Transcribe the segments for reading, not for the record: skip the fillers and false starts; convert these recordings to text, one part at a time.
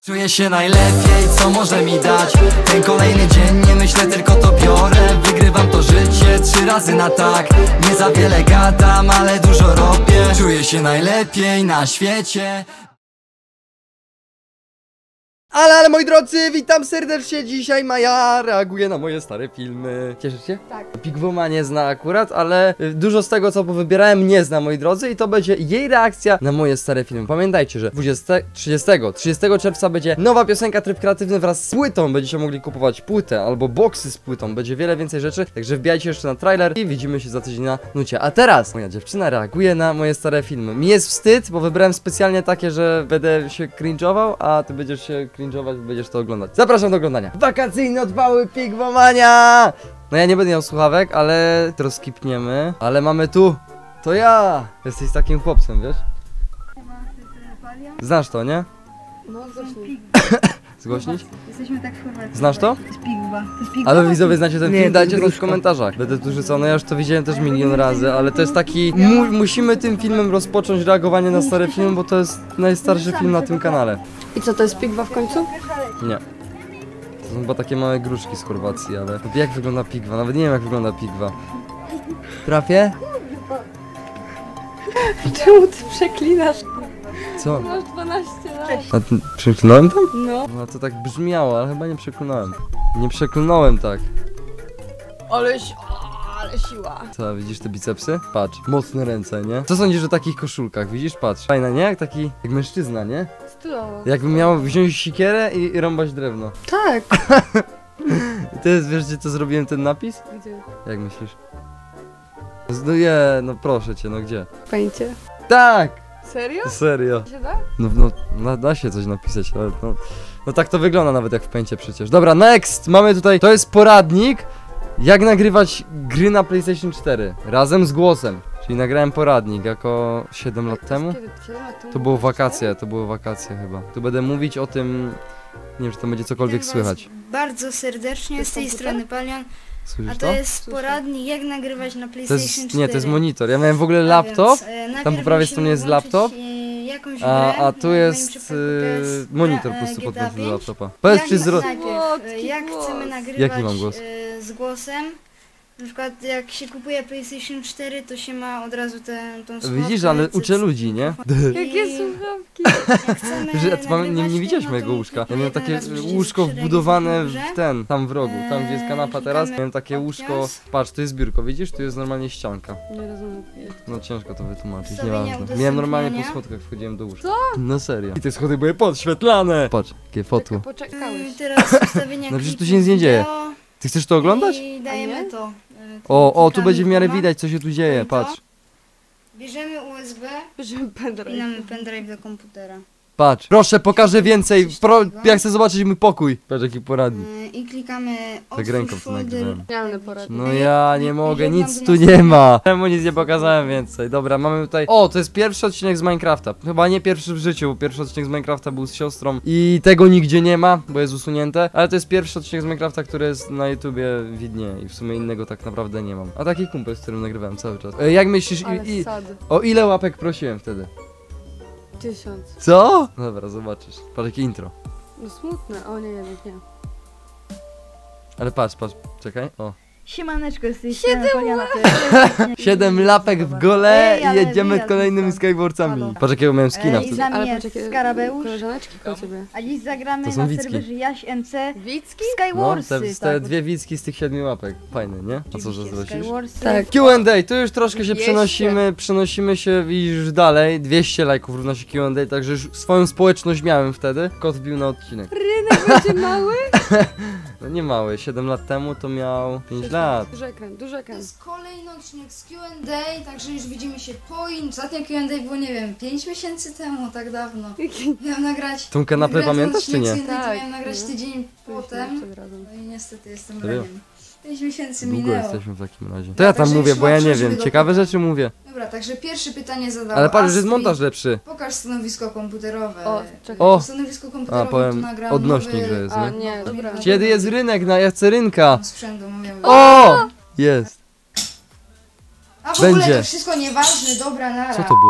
Czuję się najlepiej, co może mi dać ten kolejny dzień, nie myślę, tylko to biorę. Wygrywam to życie 3 razy na tak. Nie za wiele gadam, ale dużo robię. Czuję się najlepiej na świecie. Ale moi drodzy, witam serdecznie. Dzisiaj Maja reaguje na moje stare filmy. Cieszysz się? Tak. Pigwoma nie zna akurat, ale dużo z tego, co powybierałem, nie zna, moi drodzy. I to będzie jej reakcja na moje stare filmy. Pamiętajcie, że 30 czerwca będzie nowa piosenka Tryb Kreatywny wraz z płytą. Będziecie mogli kupować płytę albo boksy z płytą. Będzie wiele więcej rzeczy, także wbijajcie jeszcze na trailer i widzimy się za tydzień na nucie. A teraz moja dziewczyna reaguje na moje stare filmy. Mi jest wstyd, bo wybrałem specjalnie takie, że będę się cringe'ował, a ty będziesz się cringe'ować, będziesz to oglądać. Zapraszam do oglądania. Wakacyjne odwały Pigwomania! No ja nie będę miał słuchawek, ale to skipniemy. Ale mamy tu. To ja! Jesteś takim chłopcem, wiesz? Znasz to, nie? No, głośniej. Zgłośnić? Jesteśmy tak w Chorwacji. Znasz to? To jest Pigwa. To jest Pigwa. Ale widzowie, znacie ten Nie, film? to Dajcie jest znać w gruszka. komentarzach. Będę tu rzucony, ja już to widziałem też milion razy, ale to jest taki... musimy tym filmem rozpocząć reagowanie na stare filmy, bo to jest najstarszy film na tym kanale. I co, to jest Pigwa w końcu? Nie. To są chyba takie małe gruszki z Chorwacji, ale... Jak wygląda pigwa? Nawet nie wiem, jak wygląda pigwa. Trafię? Czemu ty przeklinasz? Co? Masz 12 lat. A ty przeklnąłem tam? No. No to tak brzmiało, ale chyba nie przeklnąłem. Nie przeklnąłem tak. Ale siła. Co, widzisz te bicepsy? Patrz, mocne ręce, nie? Co sądzisz o takich koszulkach? Widzisz? Patrz. Fajna, nie? Jak taki... jak mężczyzna, nie? Stylowo. Jakbym miał wziąć sikierę i rąbać drewno. Tak. I to jest, wiesz, gdzie to zrobiłem ten napis? Gdzie? Jak myślisz? No no proszę cię, no gdzie? W pęcie. Tak! Serio? Serio. Się da? Da się coś napisać, ale no tak to wygląda nawet jak w pęcie przecież. Dobra, next! Mamy tutaj, to jest poradnik, jak nagrywać gry na PlayStation 4 razem z głosem. Czyli nagrałem poradnik jako 7 lat temu. Kiedy? 7 lat temu? To były wakacje chyba. Tu będę mówić o tym, nie wiem, czy to będzie cokolwiek Witam słychać. was bardzo serdecznie, jest z tej komputer? strony Palion, a Słyszysz to to? jest Słyszę. poradnik jak nagrywać na To PlayStation jest, 4. nie, to jest monitor. Ja miałem w ogóle A laptop, więc, najpierw tam po prawej musimy stronie jest włączyć, laptop, jakąś a grę. tu W moim jest przypadku to jest monitor gra, po prostu GTA podpięty do 5. laptopa. Powiedz, Jak czy najpierw, Słodki jak głos. chcemy nagrywać Jaki mam głos? z głosem, na przykład jak się kupuje PlayStation 4, to się ma od razu tą słuchawkę. Widzisz, ale uczę ludzi, nie? Jakie słuchawki? Jak chcemy Że ty nie nagrywać widziałeś tym, mojego to łóżka. Ja klipujemy miałem takie raz, przycisk łóżko 4, wbudowane grze. w tam w rogu, tam gdzie jest kanapa teraz. Miałem takie łóżko, Options. patrz, tu jest biurko, widzisz? Tu jest normalnie ścianka. Nie rozumiem. No ciężko to wytłumaczyć, Ustawienia nieważne. Miałem normalnie po udostępniania. schodkach wchodziłem do łóżka. Co? No serio. I te schody były podświetlane. Patrz, jakie fotło. Poczekałeś. Teraz ustawienia No przecież tu klipu się nic nie dzieje. wideo Ty chcesz to oglądać? I A nie? dajemy to. O, tu klikamy będzie w miarę chroma, widać, co się tu dzieje, to. patrz. Bierzemy USB, Bierzemy pendrive. wpinamy pendrive do komputera. Patrz. Proszę, pokażę więcej. Coś takiego. Ja chcę zobaczyć mój pokój. Patrz, jaki poradnik. I klikamy Tak ręką otwórz to folder. nagrywałem. Genialny poradnik. No ja nie mogę, Jeżeli nic wam tu do nie ma. Czemu nic nie pokazałem więcej? Dobra, mamy tutaj... O, to jest pierwszy odcinek z Minecrafta. Chyba nie pierwszy w życiu, bo pierwszy odcinek z Minecrafta był z siostrą i tego nigdzie nie ma, bo jest usunięte. Ale to jest pierwszy odcinek z Minecrafta, który jest na YouTubie widnieje i w sumie innego tak naprawdę nie mam. A taki kumpel, z którym nagrywałem cały czas. Jak myślisz, Ale sad. o ile łapek prosiłem wtedy? 1000. Co? Dobra, zobaczysz. Patrz, jakie intro. No smutne. O nie, jednak nie. Ale patrz, czekaj, o. Siemaneczko, z tej strony Poliana. 7 lapek w gole Ej, i ale jedziemy wyjazd kolejnymi stąd. Skywarsami. Halo. Patrz, jakiego miałem skina I wtedy. za Ale mnie patrz, jakie Skarabeusz, koleżaneczki koło ciebie. a dziś zagramy To są na Wicki. serwerze Jaś MC Wicki? No, Skywarsy. te dwie wicki z tych 7 łapek. Fajne, nie? A co, że Oczywiście, zwrócisz? Skywarsy. Tak. Q&A, tu już troszkę się 200. przenosimy się już dalej. 200 lajków równa się Q&A, także już swoją społeczność miałem wtedy. Kot wbił na odcinek. Rynek będzie mały? No nie mały, 7 lat temu to miał 5 lat. Duży ekran, duży To ekran. jest kolejny odcinek z Q&A, także już widzimy się po ostatnie Q&A było, nie wiem, 5 miesięcy temu, tak dawno. Miałem nagrać... Tą kanapę nagrać pamiętasz, czy nie? odcinek Q&A, to Tak. miałem nagrać tydzień potem. Przed razem. No i niestety jestem Serio? raniem. 5 miesięcy Długo minęło. jesteśmy w takim razie. To ja tam Także mówię, już bo ja nie łapcie, wiem. żeby Ciekawe do- rzeczy mówię. Dobra, także pierwsze pytanie zadał Ale patrz, że jest Astrid. montaż lepszy. Pokaż stanowisko komputerowe. O, czekaj. O! Stanowisko A, komputerowe powiem, tu nagram odnośnik, nowy- że jest, A, nie? nie, dobra. Kiedy jest rynek? Ja chcę rynka. Sprzętu mówię. O! Jest. A w ogóle będzie. to wszystko nieważne, dobra, nara. Co to było?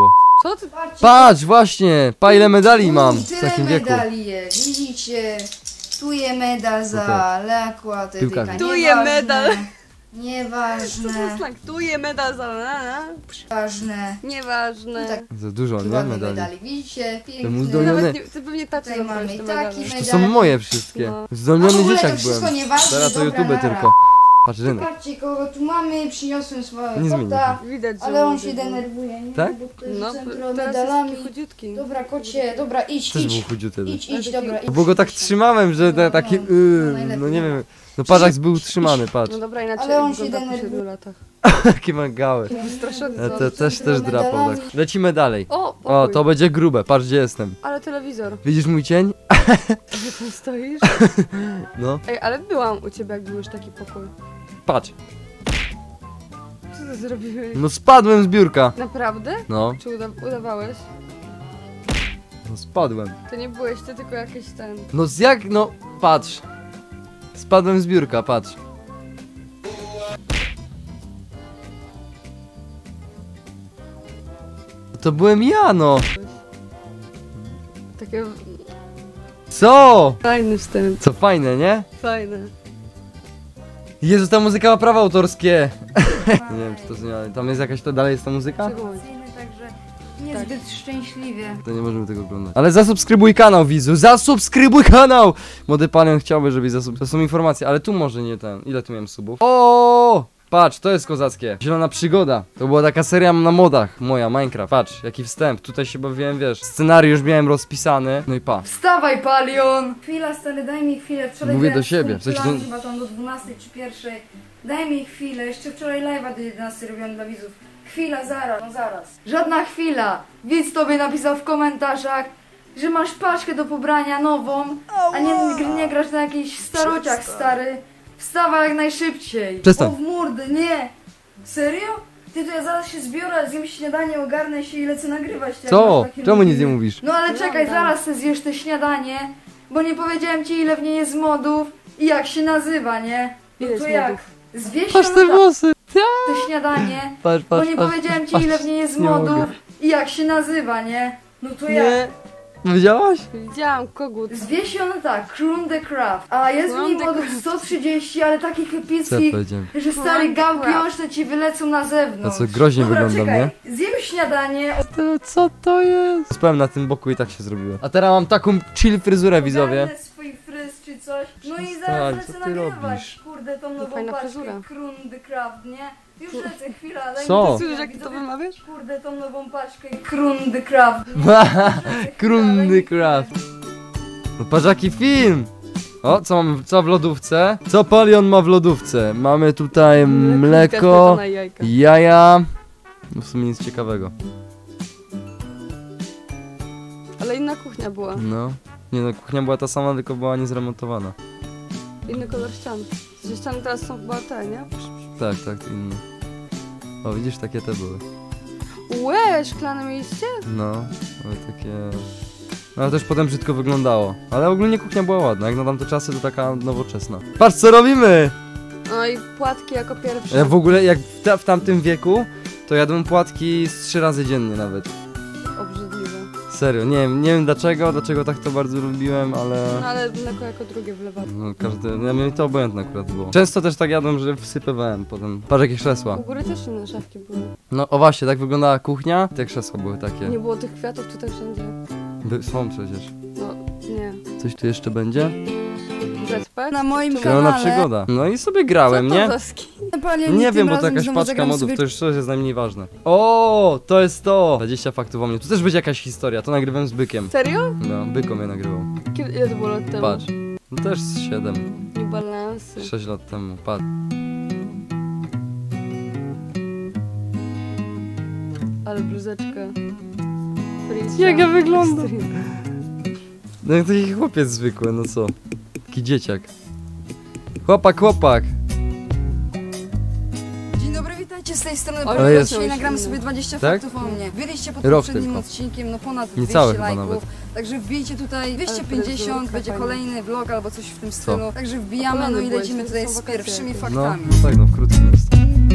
Co ty? Patrz, właśnie, pa ile medali mam w Tyle takim wieku. medali jest, widzicie? Tu je medal za lekład, Piłkarz. Tu je medal. Nieważne, Slaktuje medal za... ważne. Nieważne. Tak, Za dużo, tu nie? mamy Medali. medali, widzicie? Temu Piękne. zdolnione. Nawet nie, ty pewnie tacy Tutaj mamy zabrałeś te taki medale. To są moje wszystkie. No. A w Zdolniony ogóle dzieciak to wszystko byłem. nieważne, Teraz to dobra, YouTube nara. tylko. Patrz, rynek. Patrzcie, kogo tu mamy, przyniosłem swojego Nie zmieni kota, Widać, że ale on młody się był. denerwuje, nie? Tak? Bo to jest No, centrum teraz medalami. jest taki chudziutki. Dobra, kocie, dobra, idź, Też był idź. chudziuty. Idź, dobra, idź. Bo go tak trzymałem, że No, taki... najlepiej. No nie wiem. No patrz jak był trzymany, patrz. No dobra, inaczej Ale on się wygląda po denerwuje. 7 latach. Jakie ma gały. Wystraszony. Ja co? to też drapał tak. Lecimy dalej. O, O, to będzie grube, patrz gdzie jestem. Ale telewizor. Widzisz mój cień? Gdzie tam stoisz? No, Ej, ale byłam u ciebie, jak był już taki pokój. patrz. Co ty zrobiłeś? No spadłem z biurka. Naprawdę? No, Czy udawałeś? no spadłem. To nie byłeś ty, tylko jakiś ten... No jak, no, patrz. Spadłem z biurka, patrz. To byłem ja, no. Takie... Co? Fajny wstęp. Co fajne, nie? Fajne. Jezu, ta muzyka ma prawa autorskie. Nie wiem, czy to zmienia. Tam jest jakaś, to dalej jest ta muzyka? Czego mówisz? Także niezbyt szczęśliwie. To nie możemy tego oglądać. Ale zasubskrybuj kanał, widzu, zasubskrybuj kanał! Młody pan chciałby, żebyś zasubskrybował. To są informacje, ale tu może nie ten. Ile tu miałem subów? O! Patrz, to jest kozackie. Zielona przygoda. To była taka seria na modach moja, Minecraft. Patrz, jaki wstęp. Tutaj się bawiłem, wiesz. Scenariusz miałem rozpisany. No i pa. Wstawaj, Palion! Chwila, stary, daj mi chwilę. Wczoraj Mówię grałem do siebie. z W sensie kumplami, to- chyba tam do 12 czy 1. Daj mi chwilę. Jeszcze wczoraj live'a do 11 robiłem dla widzów. Chwila, zaraz, no zaraz. Żadna chwila. Widz tobie napisał w komentarzach, że masz paczkę do pobrania nową, a nie grasz na jakichś starociach, stary. Wstawaj jak najszybciej. Przestań. O w mordę, nie. Serio? Ty to ja zaraz się zbiorę, zjem śniadanie, ogarnę się i lecę nagrywać. jak Co? masz takie Czemu nic nie robimy. mówisz? No ale czekaj, Dobra. zaraz se zjesz te śniadanie, bo nie powiedziałem ci ile w niej jest modów i jak się nazywa, nie? No Ile to jest jak? modów? Zwieś Patrz te włosy! te śniadanie, Patrz, bo patrz, nie patrz. powiedziałem ci ile w niej jest Nie modów mogę. i jak się nazywa, nie? No to jak? Nie. Widziałaś? Widziałam kogut. Zwie się ona tak, Croon the Craft, a jest w niej Croon the modów Craft. 130, ale takich Co epickich, powiedziałem? że stary Croon the gałki Craft. oczne ci wylecą na A zewnątrz. co, groźnie Dobra, wyglądam, nie? czekaj, zjem śniadanie, Co to jest? Spałem na tym boku i tak się zrobiło. A teraz mam taką chill fryzurę, widzowie. ogarnę swój fryz czy coś. No i Przestań, zaraz co lecę ty nagrywać, robisz? kurde, tą nową fajna paczkę fryzura. Croon the Craft, nie? Już lecę, chwila, daj Co? mi to Słyszysz, jak ty to widzowie. wymawiasz? Kurde, tą nową paczkę Croon the Craft. Krunny Craft. No patrz jaki film! O, co mam, co w lodówce? Co Palion ma w lodówce? Mamy tutaj mleko, Na jajka. jaja. No w sumie nic ciekawego. Ale inna kuchnia była. No. Nie no, kuchnia była ta sama, tylko była niezremontowana. Inny kolor ścian. Że ściany teraz są chyba te, nie? Tak, inne. O, widzisz, takie te były. Łe, szklane miejsce? No, ale takie... No ale też potem brzydko wyglądało. Ale ogólnie kuchnia była ładna, jak na tamte czasy to taka nowoczesna. Patrz co robimy! No i płatki jako pierwsze. Ja w ogóle jak w tamtym wieku, to jadłem płatki z 3 razy dziennie nawet. Obrzydliwe. Serio, nie wiem dlaczego tak to bardzo lubiłem, ale... No ale mleko jako drugie wlewa. No ja mnie to obojętne akurat było. Często też tak jadłem, że wsypywałem potem. Patrz jakie krzesła. U góry też inne szafki były. No o właśnie, tak wyglądała kuchnia. Te krzesła były takie. Nie było tych kwiatów tutaj wszędzie. Są przecież. No, nie. Coś tu jeszcze będzie? Jetpack? Na moim Zielona kanale. przygoda. No i sobie grałem, Co nie? to za skin? Nie wiem, bo to jakaś paczka modów, to już coś jest najmniej ważne. O, to jest to! 20 faktów o mnie. Tu też będzie jakaś historia, to nagrywałem z Bykiem. Serio? No, Byko mnie nagrywał. Ile to było lat temu? Patrz. No też z 7, New Balance. 6 lat temu, patrz. Ale bluzeczka. Jak ja wyglądam? Extreme. No jak taki chłopiec zwykły, no co? Taki dzieciak. Chłopak! Dzień dobry, witajcie z tej strony. Ale Paweł. jest- Dzisiaj nagramy sobie 20 Tak? faktów o mnie. Byliście pod Rok poprzednim tylko. odcinkiem, no ponad 200 Niecałe chyba lajków. nawet. Także wbijcie tutaj 250, fryzurka będzie fajna. kolejny vlog albo coś w tym stylu. Także wbijamy, Kolany no i byłeś, lecimy to tutaj są z wakacje pierwszymi jakieś. No, faktami. no tak, no wkrótce jest.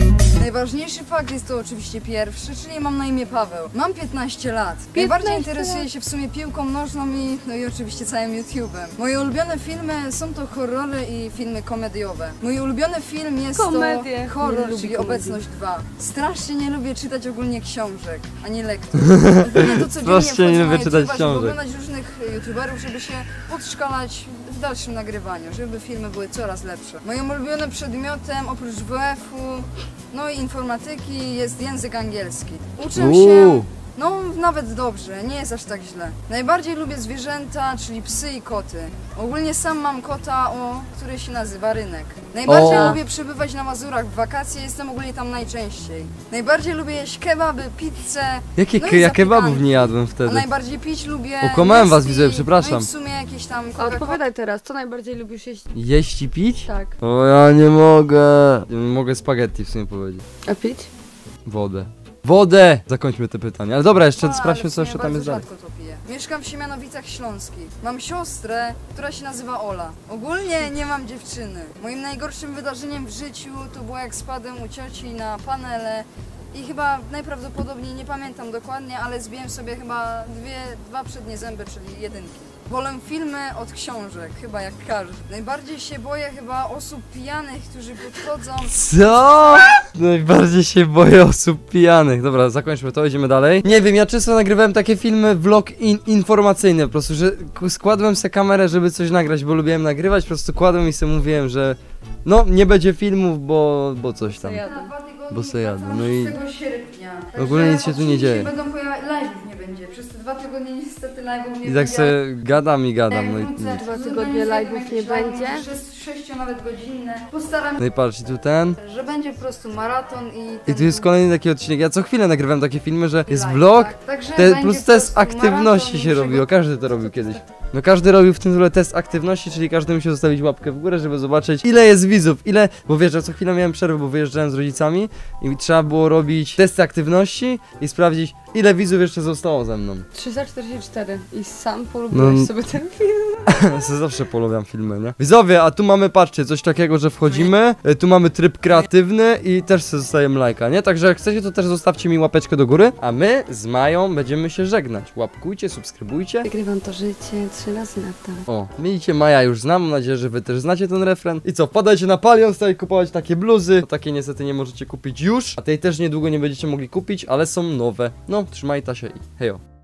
Najważniejszy fakt jest to oczywiście pierwszy, czyli mam na imię Paweł. Mam 15 lat. Najbardziej interesuję się w sumie piłką nożną no i oczywiście całym YouTube'em. Moje ulubione filmy są to horrory i filmy komediowe. Mój ulubiony film jest Komedie. to horror, Nie lubię czyli komedii. Obecność 2. Strasznie nie lubię czytać ogólnie książek, ani lektur. Ogólnie to codziennie Strasznie nie wchodzę lubię na czytać YouTube'a, żeby książek. oglądać różnych YouTuberów, żeby się podszkalać w dalszym nagrywaniu, żeby filmy były coraz lepsze. Moim ulubionym przedmiotem oprócz WF-u, no i informatyki jest język angielski. Uczę się, no nawet dobrze, nie jest aż tak źle. Najbardziej lubię zwierzęta, czyli psy i koty. Ogólnie sam mam kota, który się nazywa Rynek. Najbardziej lubię przebywać na Mazurach w wakacje, jestem ogólnie tam najczęściej. Najbardziej lubię jeść kebaby, pizzę. Jakie no i ja kebabów zapiekanki. nie jadłem A wtedy. najbardziej pić lubię. Okłamałem was, whisky, widzowie, przepraszam. No i w sumie jakieś tam A Coca-Cola. odpowiadaj teraz, co najbardziej lubisz jeść? Jeść i pić? Tak. O, ja nie mogę. Mogę spaghetti w sumie powiedzieć. A pić? Wodę. Wodę! Zakończmy te pytania. Ale dobra, jeszcze Ale sprawdźmy, w co sumie jeszcze tam jest bardzo dalej. rzadko to piję. Mieszkam w Siemianowicach Śląskich. Mam siostrę, która się nazywa Ola. Ogólnie nie mam dziewczyny. Moim najgorszym wydarzeniem w życiu to było jak spadłem u cioci na panele i chyba najprawdopodobniej, nie pamiętam dokładnie, ale zbiłem sobie chyba dwa przednie zęby, czyli jedynki. Wolę filmy od książek, chyba jak każdy. Najbardziej się boję chyba osób pijanych, którzy podchodzą. Co? Najbardziej się boję osób pijanych. Dobra, zakończmy to, idziemy dalej. Nie wiem, ja często nagrywałem takie filmy, vlog informacyjny, po prostu, że składłem sobie kamerę, żeby coś nagrać, bo lubiłem nagrywać, po prostu kładłem i sobie mówiłem, że no, nie będzie filmów, bo coś tam. Jadę. Na 2 tygodnie Bo se jadę, wracam no i 6 sierpnia. ogólnie nic się tu nie odcinki dzieje. Będą live'ów nie będzie. Przez te 2 tygodnie niestety live'ów nie I tak będzie. sobie gadam i gadam, no i wrócę, nic. 2 tygodnie live'ów nie będzie. 6 nawet godzinne. Postaram No i patrz, i tu ten. się, że będzie po prostu maraton I tu jest kolejny taki odcinek. Ja co chwilę nagrywam takie filmy, że jest live, vlog, tak. Także plus będzie test po prostu aktywności maraton się i robiło. Każdy to robił kiedyś. No każdy robił w tym tytule test aktywności, czyli każdy musiał zostawić łapkę w górę, żeby zobaczyć ile jest widzów, bo wiesz, że co chwilę miałem przerwę, bo wyjeżdżałem z rodzicami i trzeba było robić testy aktywności i sprawdzić ile widzów jeszcze zostało ze mną. 344 i sam polubiłeś No. sobie ten film. Zawsze polubiam filmy, nie? Widzowie, a tu mamy, patrzcie, coś takiego, że wchodzimy, tu mamy tryb kreatywny i też sobie zostajemy lajka, nie? Także jak chcecie, to też zostawcie mi łapeczkę do góry, a my z Mają będziemy się żegnać. Łapkujcie, subskrybujcie. Wygrywam to życie 3 razy na to. O, widzicie, Maja już znam, mam nadzieję, że wy też znacie ten refren. I co, wpadajcie na Palion, stali kupować takie bluzy, bo takie niestety nie możecie kupić już, a tej też niedługo nie będziecie mogli kupić, ale są nowe. No, trzymaj Tasia i hejo.